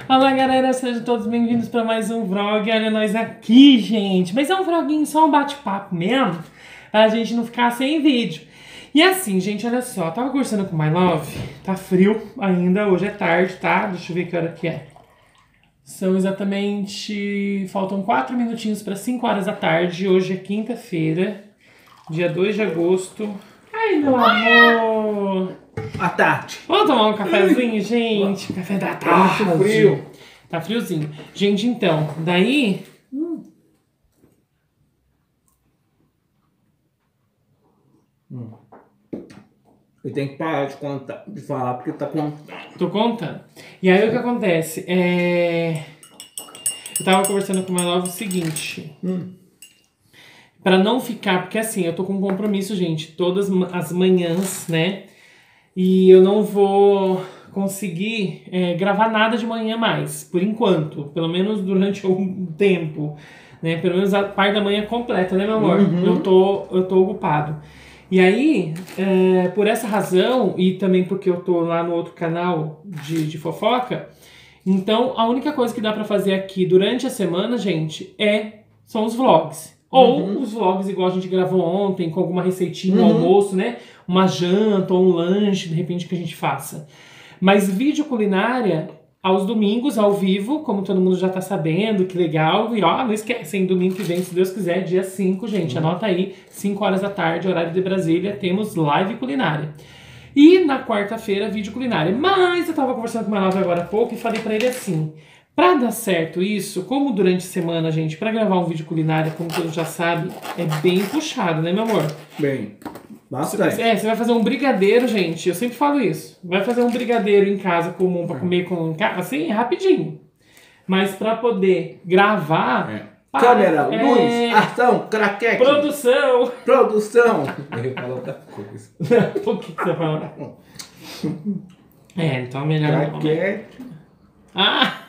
Olá, galera, sejam todos bem-vindos para mais um vlog. Olha nós aqui, gente. Mas é um vloguinho, só um bate-papo mesmo, pra gente não ficar sem vídeo. E assim, gente, olha só, tava conversando com o My Love, tá frio ainda, hoje é tarde, tá? Deixa eu ver que hora que é. São exatamente, faltam 4 minutinhos para 5 horas da tarde, hoje é quinta-feira, dia 2 de agosto. Ai, meu amor! À tarde. Vamos tomar um cafezinho, gente? Café da tarde. Tá frio. Tá friozinho. Gente, então, daí... Eu tenho que parar de contar, de falar, porque tá contando. Tô contando. E aí, o que acontece? Eu tava conversando com o My Love o seguinte... Pra não ficar... Porque assim, eu tô com um compromisso, gente, todas as manhãs, né? E eu não vou conseguir gravar nada de manhã mais, por enquanto. Pelo menos durante algum tempo. Né? Pelo menos a parte da manhã completa, né, meu amor? Eu tô ocupado. E aí, por essa razão, e também porque eu tô lá no outro canal de fofoca, então a única coisa que dá pra fazer aqui durante a semana, gente, são os vlogs. Ou os vlogs igual a gente gravou ontem, com alguma receitinha, um almoço, né? Uma janta ou um lanche, de repente, que a gente faça. Mas vídeo culinária, aos domingos, ao vivo, como todo mundo já tá sabendo, que legal. E ó, não esquecem, domingo que vem, se Deus quiser, dia 5, gente, anota aí, 5 horas da tarde, horário de Brasília, temos live culinária. E na quarta-feira, vídeo culinária. Mas eu tava conversando com o My Love agora há pouco e falei pra ele assim... Pra dar certo isso, como durante a semana, gente, pra gravar um vídeo culinária, como todo mundo já sabe, é bem puxado, né, meu amor? Bem, bastante. Você vai fazer um brigadeiro, gente, eu sempre falo isso. Vai fazer um brigadeiro em casa comum pra comer assim, rapidinho. Mas pra poder gravar... Câmera, luz, ação, craquete. Produção. Ele falou outra coisa. Por que você fala? Então é melhor... Craquete. Ah!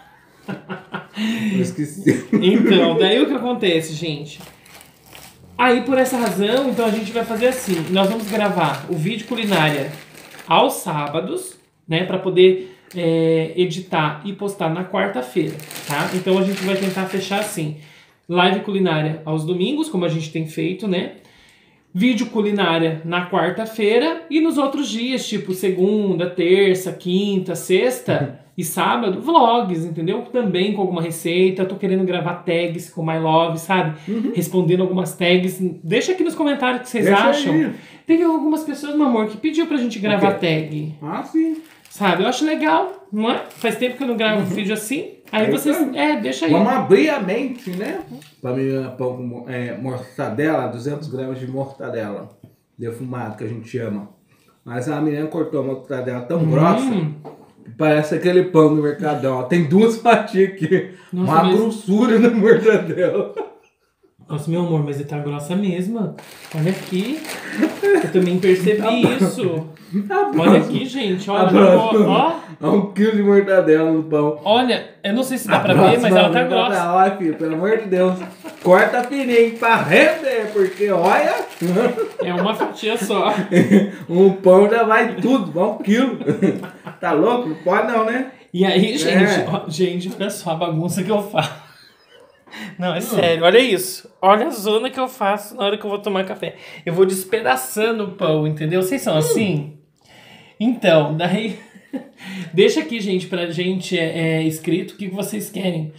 Eu esqueci. Então, daí o que acontece, gente? Aí, por essa razão, então a gente vai fazer assim. Nós vamos gravar o vídeo culinária aos sábados, né? Pra poder editar e postar na quarta-feira, tá? Então a gente vai tentar fechar assim. Live culinária aos domingos, como a gente tem feito, né? Vídeo culinária na quarta-feira e nos outros dias, tipo segunda, terça, quinta, sexta e sábado, vlogs, entendeu? Também com alguma receita. Eu tô querendo gravar tags com My Love, sabe? Respondendo algumas tags. Deixa aqui nos comentários o que vocês acham. Aí. Teve algumas pessoas, meu amor, que pediu pra gente gravar tag. Ah, sim. Sabe? Eu acho legal, não é? Faz tempo que eu não gravo vídeo assim. Aí vocês... deixa aí. Vamos abrir a mente, né? Pra mim, mortadela, 200 gramas de mortadela defumado, que a gente chama. Mas a menina cortou a mortadela tão grossa que parece aquele pão do Mercadão. Ó. Tem 2 fatias aqui. Nossa, uma grossura na mortadela. Nossa, meu amor, mas ele tá grossa mesmo. Olha aqui. Eu também percebi isso. Olha aqui, gente. Olha, ó. Há 1 quilo de mortadela no pão. Olha, eu não sei se dá pra ver, mas ela tá grossa. Olha, filho, pelo amor de Deus. Corta fininho pra render, porque olha. É uma fatia só. Um pão já vai tudo, vai 1 quilo. Tá louco? Não pode não, né? E aí, gente, olha só a bagunça que eu faço. Não, é sério, olha isso. Olha a zona que eu faço na hora que eu vou tomar café. Eu vou despedaçando o pão, entendeu? Vocês são assim? Então, daí... Deixa aqui, gente, pra gente escrito o que vocês querem.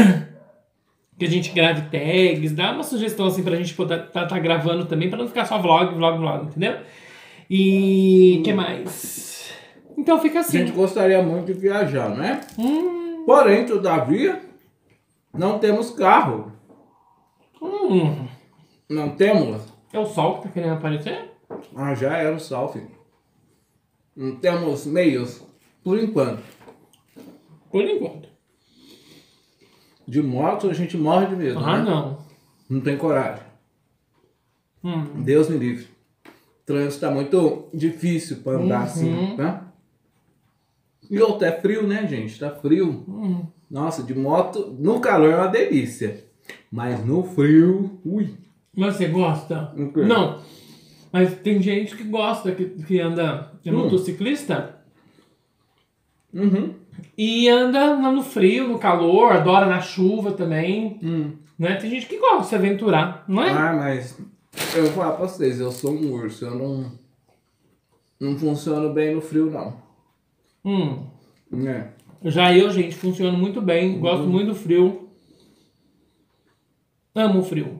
Que a gente grave tags. Dá uma sugestão assim pra gente poder tá gravando também, pra não ficar só vlog, entendeu? E... que mais? Então fica assim. A gente gostaria muito de viajar, né? Porém, todavia, não temos carro. Não temos. É o sol que tá querendo aparecer? Ah, já era o sol, filho. Não temos meios, por enquanto. Por enquanto. De moto a gente morre de medo, né? Não. Não tem coragem. Deus me livre. O trânsito tá muito difícil pra andar assim, né? E outro, é frio, né, gente? Tá frio. Nossa, de moto, no calor é uma delícia. Mas no frio, ui. Mas você gosta? Não. Mas tem gente que gosta, que anda, é motociclista, E anda no frio, no calor, adora na chuva também. Né? Tem gente que gosta de se aventurar, não é? Ah, mas eu vou falar pra vocês, eu sou um urso, eu não funciono bem no frio, não. É. Já eu, gente, funciono muito bem, gosto muito do frio. Amo o frio.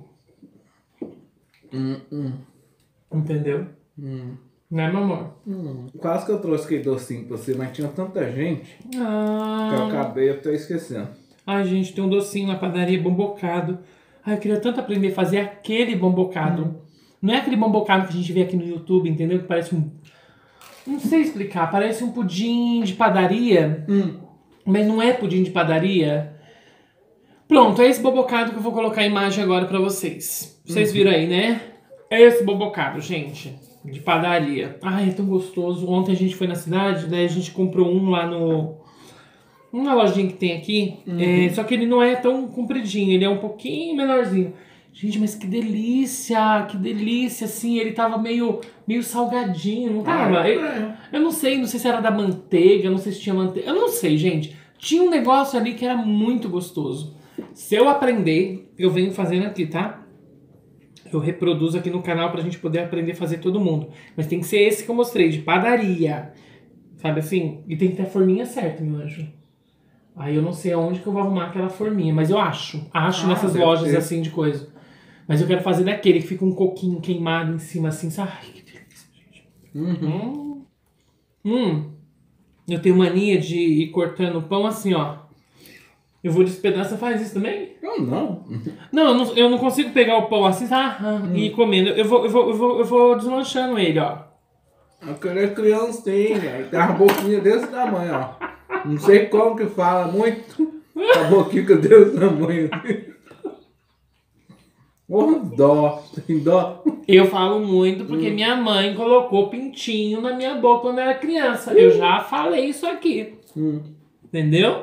Entendeu? Né, meu amor? Quase que eu trouxe aquele docinho pra você, mas tinha tanta gente que eu acabei até esquecendo. Ai, gente, tem um docinho na padaria, bombocado. Ai, eu queria tanto aprender a fazer aquele bombocado. Não é aquele bombocado que a gente vê aqui no YouTube, entendeu? Que parece um... Não sei explicar, parece um pudim de padaria. Mas não é pudim de padaria. Pronto, é esse bobocado que eu vou colocar a imagem agora pra vocês. Vocês viram aí, né? É esse bobocado, gente. De padaria. Ai, é tão gostoso. Ontem a gente foi na cidade, daí a gente comprou um lá no... Uma lojinha que tem aqui. Só que ele não é tão compridinho, ele é um pouquinho menorzinho. Gente, mas que delícia, assim, ele tava meio salgadinho, não tava? Eu não sei se era da manteiga, não sei se tinha manteiga, eu não sei, gente. Tinha um negócio ali que era muito gostoso. Se eu aprender, eu venho fazendo aqui, tá? Eu reproduzo aqui no canal pra gente poder aprender a fazer todo mundo. Mas tem que ser esse que eu mostrei, de padaria. Sabe assim? E tem que ter a forminha certa, meu anjo. Aí eu não sei aonde que eu vou arrumar aquela forminha, mas eu acho nessas lojas assim de coisa. Mas eu quero fazer daquele que fica um coquinho queimado em cima assim, sabe? Ai, que delícia, gente. Eu tenho mania de ir cortando o pão assim, ó. Eu vou despedaçar, você faz isso também? Não. Não, eu não consigo pegar o pão assim, e ir comendo. Eu vou deslanchando ele, ó. Aquela criancinha, tem uma boquinha desse tamanho, ó. Não sei como que fala muito. A boquinha desse tamanho. Oh, dó, tem dó. Eu falo muito porque minha mãe colocou pintinho na minha boca quando eu era criança. Eu já falei isso aqui. Entendeu?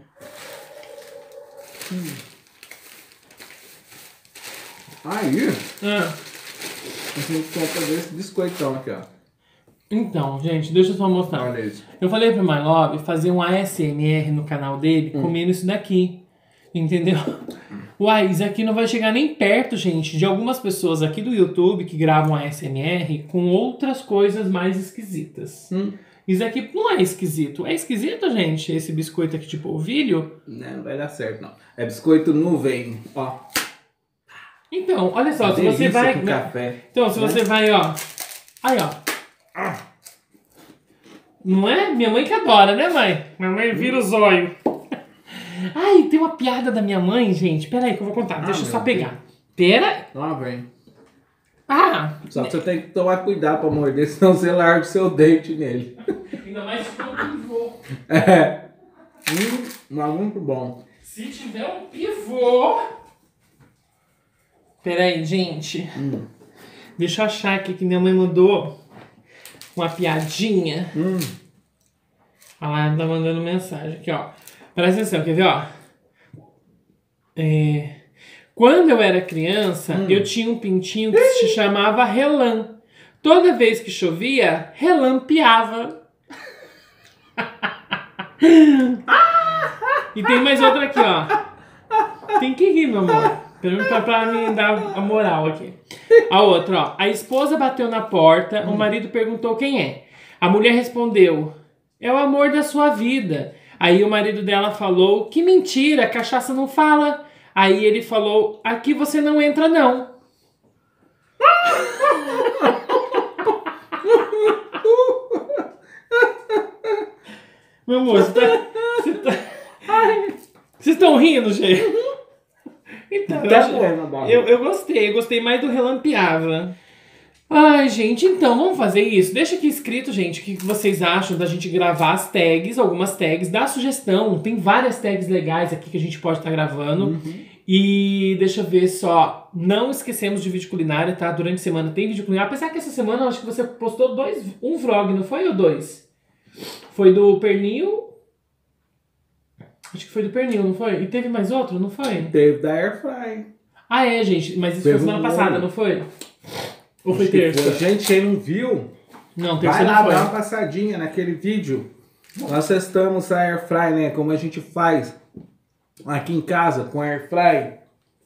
Aí, a gente vai fazer esse biscoitão aqui, ó. Então, gente, deixa eu só mostrar. Olha isso. Eu falei pro My Love fazer um ASMR no canal dele comendo isso daqui. Entendeu? Uai, isso aqui não vai chegar nem perto, gente, de algumas pessoas aqui do YouTube que gravam ASMR com outras coisas mais esquisitas. Isso aqui não é esquisito. É esquisito, gente, esse biscoito aqui de polvilho? Não vai dar certo, não. É biscoito nuvem, ó. Então, olha só, se você vai... Com café, então, se você vai, ó... Aí, ó. Não é? Minha mãe que adora, né, mãe? Minha mãe vira o zóio. Ai, tem uma piada da minha mãe, gente. Pera aí que eu vou contar. Deixa eu só pegar. Pera. Lá vem. Só que você tem que tomar cuidado pra morder, senão você larga o seu dente nele. Ainda mais se for um pivô. Mas muito bom. Se tiver um pivô... Pera aí, gente. Deixa eu achar aqui que minha mãe mandou uma piadinha. Olha lá, ela tá mandando mensagem aqui, ó. Presta atenção, quer ver, ó? Quando eu era criança, eu tinha um pintinho que se chamava Relan. Toda vez que chovia, relampeava. E tem mais outra aqui, ó. Tem que rir, meu amor. Pra me dar a moral aqui. A outra, ó. A esposa bateu na porta, o marido perguntou quem é. A mulher respondeu, é o amor da sua vida. Aí o marido dela falou, que mentira, cachaça não fala. Aí ele falou, aqui você não entra não. Meu amor, vocês estão rindo, gente? Então, eu gostei mais do relampeava. Ai, gente, então, vamos fazer isso? Deixa aqui escrito, gente, o que vocês acham da gente gravar as tags, algumas tags, dá sugestão, tem várias tags legais aqui que a gente pode estar gravando. E deixa eu ver só, não esquecemos de vídeo culinária, tá? Durante a semana tem vídeo culinária, apesar que essa semana eu acho que você postou um vlog, não foi? Ou 2? Foi do pernil... Acho que foi do pernil, não foi? E teve mais outro, não foi? Teve da Airfry. Ah, é, gente. Mas isso foi semana passada, não foi? Ou foi terça? Gente, quem não viu, não, terça vai lá não foi. dar uma passadinha naquele vídeo Nós testamos a Air Fry, né? Como a gente faz aqui em casa com a Air Fry.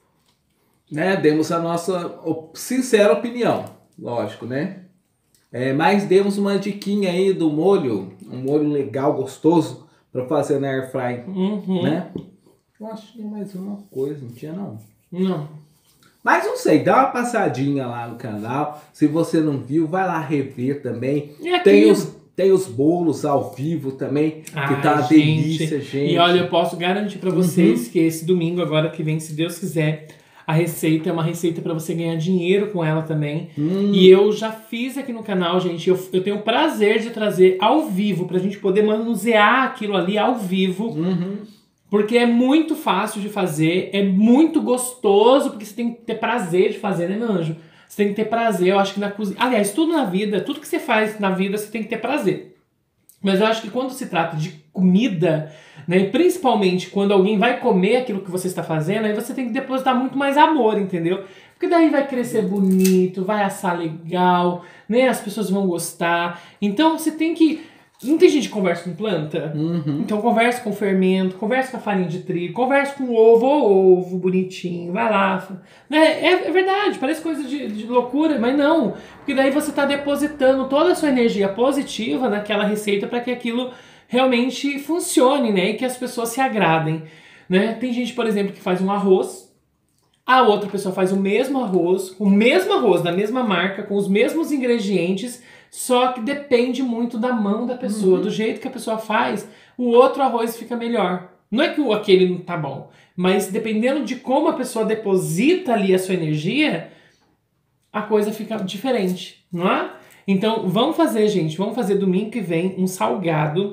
Né? Demos a nossa sincera opinião, lógico, né? Mas demos uma diquinha aí do molho, um molho legal, gostoso, para fazer na Air Fry, né? Eu acho que tinha mais uma coisa, não tinha não? Não. Mas não sei, dá uma passadinha lá no canal. Se você não viu, vai lá rever também. Tem os bolos ao vivo também, que tá uma delícia, gente. E olha, eu posso garantir para vocês que esse domingo, agora que vem, se Deus quiser, a receita é uma receita para você ganhar dinheiro com ela também. E eu já fiz aqui no canal, gente. Eu tenho o prazer de trazer ao vivo, pra gente poder manusear aquilo ali ao vivo. Porque é muito fácil de fazer, é muito gostoso, porque você tem que ter prazer de fazer, né, meu anjo? Você tem que ter prazer, eu acho que na cozinha... Aliás, tudo na vida, tudo que você faz na vida, você tem que ter prazer. Mas eu acho que quando se trata de comida, né, e principalmente quando alguém vai comer aquilo que você está fazendo, aí você tem que depositar muito mais amor, entendeu? Porque daí vai crescer bonito, vai assar legal, né? As pessoas vão gostar. Então você tem que... Não tem gente que conversa com planta? Então conversa com fermento, conversa com a farinha de trigo, conversa com ovo bonitinho, vai lá. Né? É verdade, parece coisa de loucura, mas não. Porque daí você está depositando toda a sua energia positiva naquela receita para que aquilo realmente funcione, né? E que as pessoas se agradem. Né? Tem gente, por exemplo, que faz um arroz, a outra pessoa faz o mesmo arroz da mesma marca, com os mesmos ingredientes, só que depende muito da mão da pessoa, do jeito que a pessoa faz, o outro arroz fica melhor. Não é que aquele não tá bom, mas dependendo de como a pessoa deposita ali a sua energia, a coisa fica diferente, não é? Então, vamos fazer, gente, vamos fazer domingo que vem um salgado.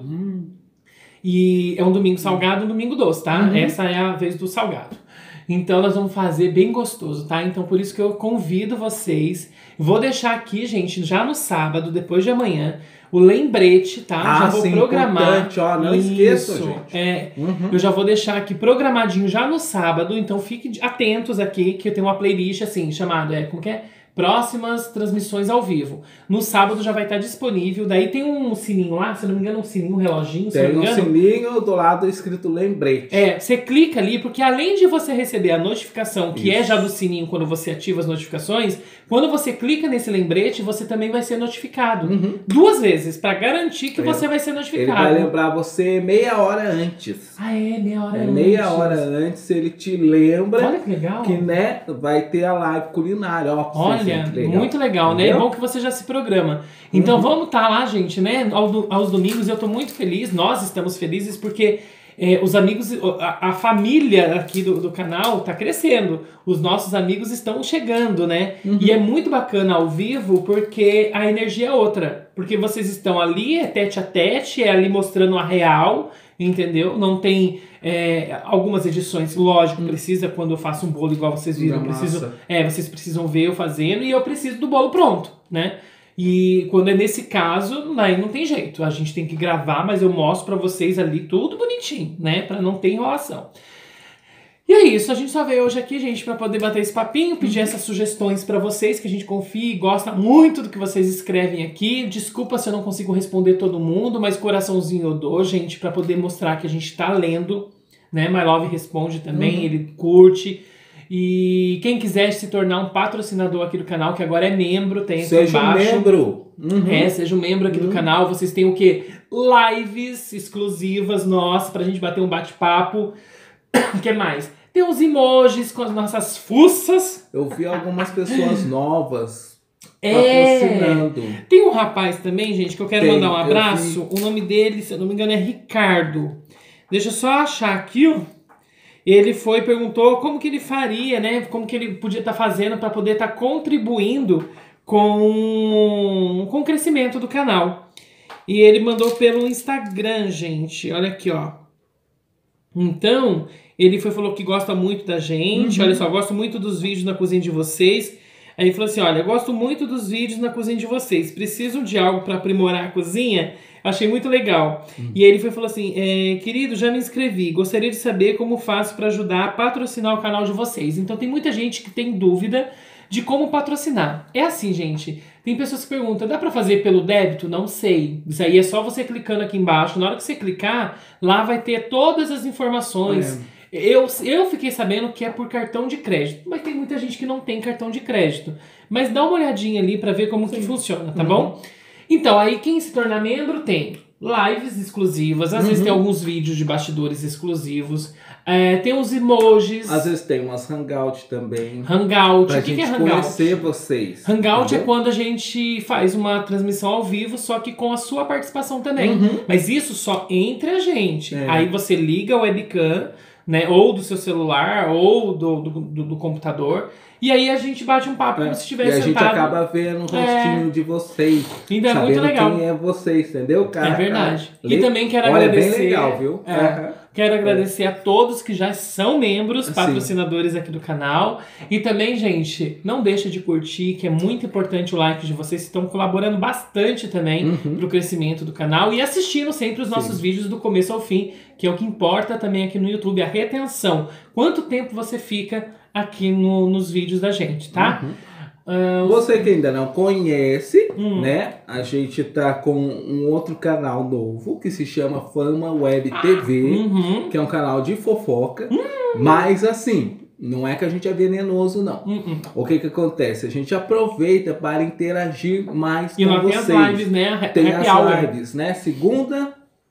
E é um domingo salgado e um domingo doce, tá? Essa é a vez do salgado. Então nós vamos fazer bem gostoso, tá? Então por isso que eu convido vocês. Vou deixar aqui, gente, já no sábado, depois de amanhã, o lembrete, tá? Já vou programar. Ó, não esqueça, gente. Eu já vou deixar aqui programadinho já no sábado, então fiquem atentos aqui, que eu tenho uma playlist assim, chamada, como que é? Próximas transmissões ao vivo. No sábado já vai estar disponível. Daí tem um sininho lá, se não me engano, um sininho, um reloginho. Tem um sininho do lado escrito lembrete. Você clica ali, porque além de você receber a notificação, que é já do sininho quando você ativa as notificações, quando você clica nesse lembrete, você também vai ser notificado. 2 vezes, para garantir que você vai ser notificado. Ele vai lembrar você meia hora antes. Meia hora antes. Meia hora antes ele te lembra. Olha que legal. Que, né, vai ter a live culinária. Olha, muito legal, né? É bom que você já se programa. Então vamos estar lá, gente, né? Aos domingos eu tô muito feliz, nós estamos felizes porque os amigos, a família aqui do canal tá crescendo. Os nossos amigos estão chegando, né? E é muito bacana ao vivo porque a energia é outra. Porque vocês estão ali, é tete a tete, é ali mostrando a real, entendeu? Não tem algumas edições, lógico, precisa quando eu faço um bolo igual vocês viram, vocês precisam ver eu fazendo e eu preciso do bolo pronto, né? E quando é nesse caso, aí não tem jeito, a gente tem que gravar, mas eu mostro pra vocês ali tudo bonitinho, né? Pra não ter enrolação. E é isso, a gente só veio hoje aqui, gente, pra poder bater esse papinho, pedir essas sugestões pra vocês, que a gente confia e gosta muito do que vocês escrevem aqui. Desculpa se eu não consigo responder todo mundo, mas coraçãozinho eu dou, gente, pra poder mostrar que a gente tá lendo, né? My Love responde também, ele curte. E quem quiser se tornar um patrocinador aqui do canal, que agora é membro, tem aqui embaixo. Seja um membro. Seja um membro aqui do canal. Vocês têm o quê? Lives exclusivas nossas, pra gente bater um bate-papo. O que mais? Tem uns emojis com as nossas fuças. Eu vi algumas pessoas novas patrocinando. Tem um rapaz também, gente, que eu quero mandar um abraço. O nome dele, se eu não me engano, é Ricardo. Deixa eu só achar aqui, ó. Ele perguntou como que ele faria, né? Como que ele podia estar fazendo para poder estar contribuindo com o crescimento do canal. E ele mandou pelo Instagram, gente. Olha aqui, ó. Então, ele falou que gosta muito da gente. Olha só, gosto muito dos vídeos na cozinha de vocês. Aí ele falou assim, olha, gosto muito dos vídeos na cozinha de vocês. Precisam de algo para aprimorar a cozinha? Achei muito legal. E aí ele falou assim, querido, já me inscrevi. Gostaria de saber como faço para ajudar a patrocinar o canal de vocês. Então tem muita gente que tem dúvida de como patrocinar. É assim, gente. Tem pessoas que perguntam, dá pra fazer pelo débito? Não sei. Isso aí é só você clicando aqui embaixo. Na hora que você clicar, lá vai ter todas as informações. Eu fiquei sabendo que é por cartão de crédito. Mas tem muita gente que não tem cartão de crédito. Mas dá uma olhadinha ali pra ver como que funciona, tá bom? Então, aí quem se tornar membro tem lives exclusivas. Às vezes tem alguns vídeos de bastidores exclusivos. Tem os emojis. Às vezes tem umas hangout também. Hangout. Pra O que é gente hangout? conhecer vocês. Hangout entendeu? é quando a gente faz uma transmissão ao vivo, só que com a sua participação também. Mas isso só entre a gente. Aí você liga o webcam, né? Ou do seu celular, ou do computador. E aí a gente bate um papo como se estivesse sentado. E a gente acaba vendo o rostinho de vocês. Então é muito legal. Quem é vocês, entendeu, cara? É verdade. E também quero Olha, agradecer. É bem legal, viu? Quero agradecer a todos que já são membros, patrocinadores aqui do canal. E também, gente, não deixa de curtir, que é muito importante o like de vocês. Estão colaborando bastante também pro crescimento do canal. E assistindo sempre os nossos vídeos do começo ao fim, que é o que importa também aqui no YouTube, a retenção. Quanto tempo você fica aqui nos vídeos da gente, tá? Você que ainda não conhece, né? A gente tá com um outro canal novo que se chama Fama Web TV, que é um canal de fofoca. Mas assim, não é que a gente é venenoso, não. O que que acontece? A gente aproveita para interagir mais com vocês. Tem as lives, né? Tem as lives, né? Segunda,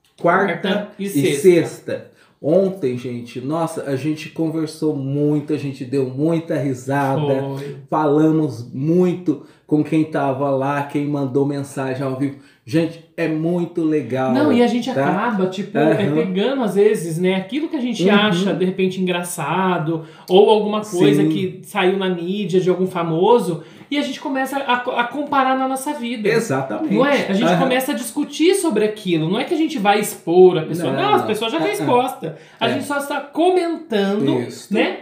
quarta e sexta. Ontem, gente, nossa, a gente conversou muito, a gente deu muita risada, falamos muito com quem tava lá, quem mandou mensagem ao vivo. Gente, é muito legal. Não, e a gente acaba, tipo, pegando às vezes, né, aquilo que a gente acha, de repente, engraçado, ou alguma coisa que saiu na mídia de algum famoso, e a gente começa a comparar na nossa vida. Exatamente. Não é? A gente começa a discutir sobre aquilo. Não é que a gente vai expor a pessoa. Não, a pessoa já está exposta. A gente só está comentando, né?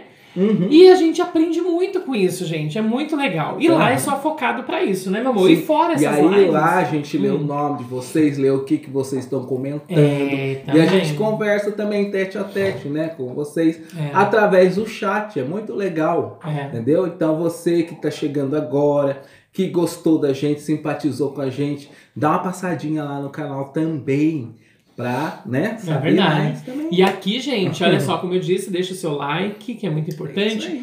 E a gente aprende muito com isso, gente. É muito legal. E lá é só focado pra isso, né, meu amor? E fora essas lives... E aí lá a gente lê o nome de vocês, lê o que vocês estão comentando. E a gente conversa também tete a tete, né, com vocês. Através do chat. É muito legal. Entendeu? Então você que tá chegando agora, que gostou da gente, simpatizou com a gente, dá uma passadinha lá no canal também. Pra, né, saber mais também. E aqui, gente, olha só, como eu disse, deixa o seu like, que é muito importante.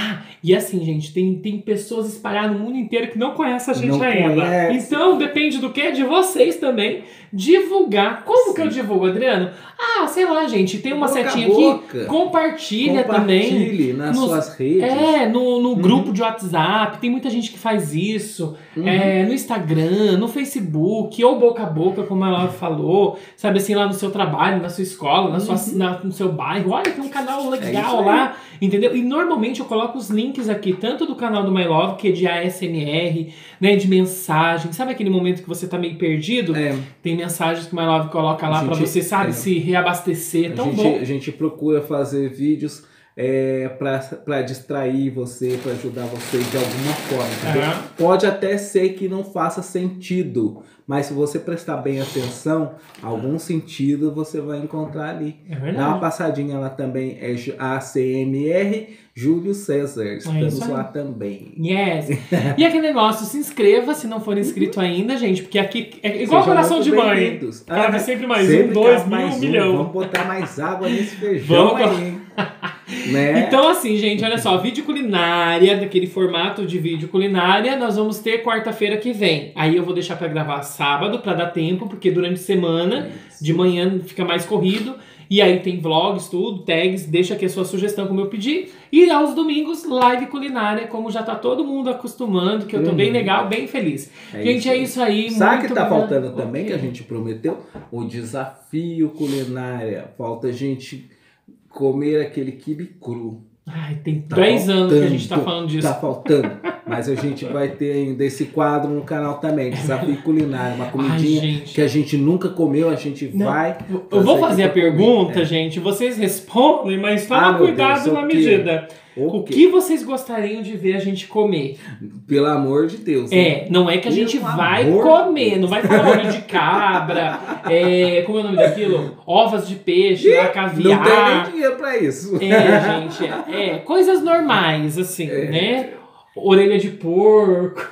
E assim, gente, tem pessoas espalhadas no mundo inteiro que não conhecem a gente ainda. Então, depende do que? De vocês também divulgar. Como que eu divulgo, Adriano? Sei lá, gente, tem uma setinha aqui. Compartilhe também. Nas suas redes. No grupo de WhatsApp. Tem muita gente que faz isso. No Instagram, no Facebook, ou boca a boca, como ela falou. Sabe assim, lá no seu trabalho, na sua escola, no seu bairro. Olha, tem um canal legal lá. Entendeu? E normalmente eu coloco os links aqui, tanto do canal do My Love, que é de ASMR, né, de mensagem. Sabe aquele momento que você tá meio perdido? Tem mensagens que o My Love coloca lá pra você, sabe, se reabastecer. Tão bom. A gente procura fazer vídeos pra distrair você, pra ajudar você de alguma forma. Entendeu? Pode até ser que não faça sentido, mas se você prestar bem atenção, algum sentido você vai encontrar ali. Dá uma passadinha lá também, é ACMR Júlio César. Estamos lá também. E aquele negócio, se inscreva se não for inscrito ainda, gente, porque aqui é igual coração de mãe. Cabe sempre mais sempre 2 mil, 1 milhão. Vamos botar mais água nesse feijão aí. Né? Então assim, gente, olha só, vídeo culinária, daquele formato de vídeo culinária, nós vamos ter quarta-feira que vem. Aí eu vou deixar pra gravar sábado, pra dar tempo, porque durante a semana, de manhã fica mais corrido. E aí tem vlogs, tudo, tags, deixa aqui a sua sugestão como eu pedi. E aos domingos, live culinária, como já tá todo mundo acostumando, que eu tô bem legal, bem feliz. Gente, é isso aí. Sabe o que tá faltando também, que a gente prometeu? O desafio culinária. Falta a gente comer aquele quibe cru. Tem 10 anos que a gente tá falando disso. Tá faltando. Mas a gente vai ter ainda esse quadro no canal também, desafio culinário, uma comidinha que a gente nunca comeu, a gente vai... Eu vou fazer a pergunta, gente, vocês respondem, mas toma cuidado na medida. O que vocês gostariam de ver a gente comer? Pelo amor de Deus. Não é que a gente vai comer, não vai falar olho de cabra, como é o nome daquilo? Ovas de peixe, caviar. Não tem nem dinheiro pra isso. Gente, coisas normais, assim, né? orelha de porco.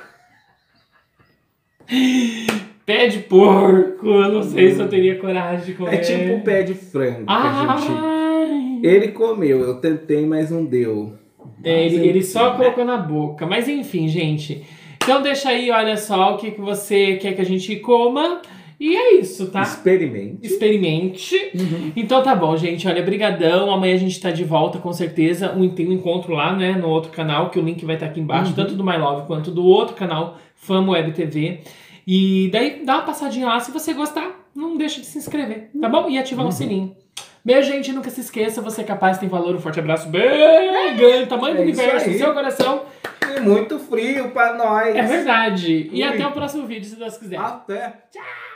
Pé de porco, eu não sei se eu teria coragem de comer. É tipo pé de frango que a gente... Ai. Ele comeu, eu tentei, mas não deu. Ele só colocou na boca. Mas enfim, gente. Então deixa aí, olha só, o que você quer que a gente coma. E é isso, tá? Experimente. Então tá bom, gente. Olha, brigadão. Amanhã a gente tá de volta, com certeza. Tem um encontro lá, né, no outro canal, que o link vai estar aqui embaixo. Tanto do My Love quanto do outro canal, Fama Web TV. E daí, dá uma passadinha lá. Se você gostar, não deixa de se inscrever, tá bom? E ativar o sininho. Beijo, gente. Nunca se esqueça. Você é capaz, tem valor. Um forte abraço bem grande. Tamanho do universo, no seu coração. E muito frio pra nós. É verdade. E até o próximo vídeo, se Deus quiser. Até. Tchau.